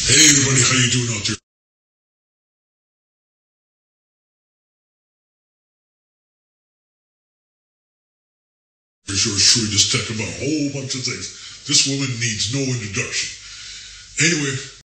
Hey everybody, how you doing out there? Sure, sure, just talk about a whole bunch of things. This woman needs no introduction. Anyway,